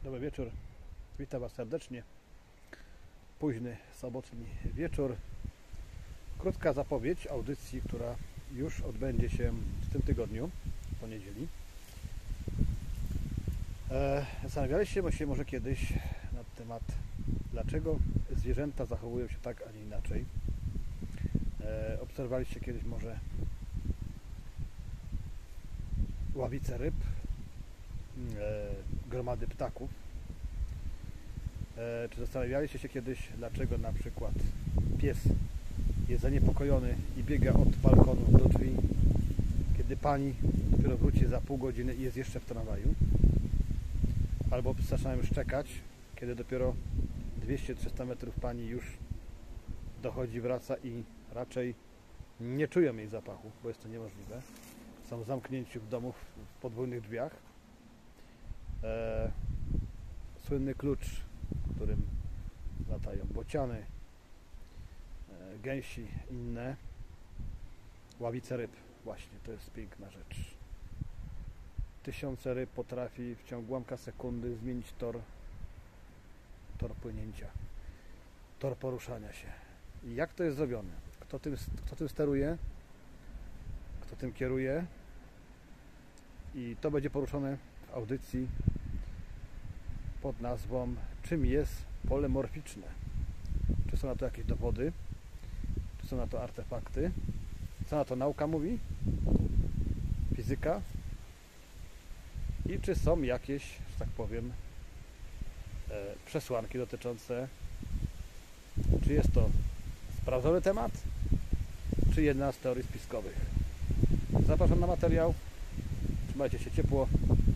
Dobry wieczór, witam Was serdecznie. Późny sobotni wieczór. Krótka zapowiedź audycji, która już odbędzie się w tym tygodniu, w poniedzieli. Zastanawialiście się może kiedyś na temat, dlaczego zwierzęta zachowują się tak, a nie inaczej. Obserwowaliście kiedyś może ławice ryb, gromady ptaków. Czy zastanawialiście się kiedyś, dlaczego na przykład pies jest zaniepokojony i biega od balkonu do drzwi, kiedy pani dopiero wróci za pół godziny i jest jeszcze w tramwaju? Albo zaczynają szczekać, kiedy dopiero 200-300 metrów pani już dochodzi, wraca i raczej nie czują jej zapachu, bo jest to niemożliwe. Są zamknięci w domu w podwójnych drzwiach. Słynny klucz, którym latają bociany, gęsi, inne. Ławice ryb, właśnie, to jest piękna rzecz. Tysiące ryb potrafi w ciągu ułamka sekundy zmienić tor płynięcia, tor poruszania się. I jak to jest zrobione? Kto tym steruje? Kto tym kieruje? I to będzie poruszone w audycji pod nazwą "Czym jest pole morficzne?". Czy są na to jakieś dowody? Czy są na to artefakty? Co na to nauka mówi? Fizyka? I czy są jakieś, że tak powiem, przesłanki dotyczące, czy jest to sprawdzony temat, czy jedna z teorii spiskowych? Zapraszam na materiał. Trzymajcie się ciepło.